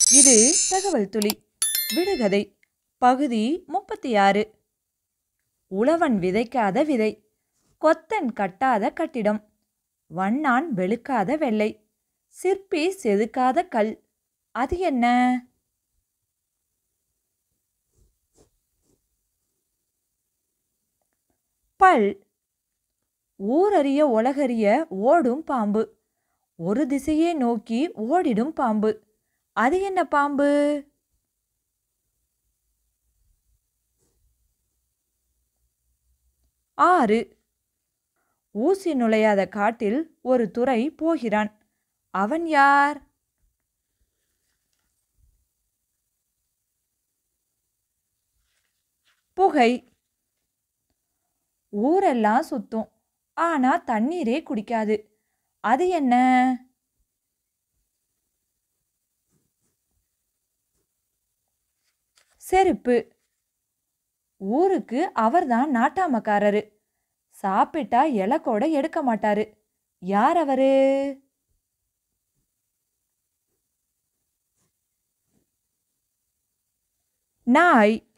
இது தகவல் துளி விடுகதை பகுதி 36. உழவன் விதைக்காத விதை, கொத்தன் கட்டாத கட்டிடம், வண்ணான் வெளுக்காத வெள்ளை, சிற்பி செதுக்காத கல். அது என்ன? பல். ஊரறிய உலகறிய ஓடும் பாம்பு, ஒரு திசையே நோக்கி ஓடிடும் பாம்பு. அது என்ன பாம்பு? ஆறு. ஊசி நுழையாத காட்டில் ஒரு துரை போகிறான். அவன் யார்? புகை. ஊரெல்லாம் சுத்தும், ஆனா தண்ணீரே குடிக்காது. அது என்ன? செருப்பு. ஊருக்கு அவர்தான் நாட்டாமக்காரரு. சாப்பிட்டா இலை கூட எடுக்க மாட்டாரு. யார் அவரு? நாய்.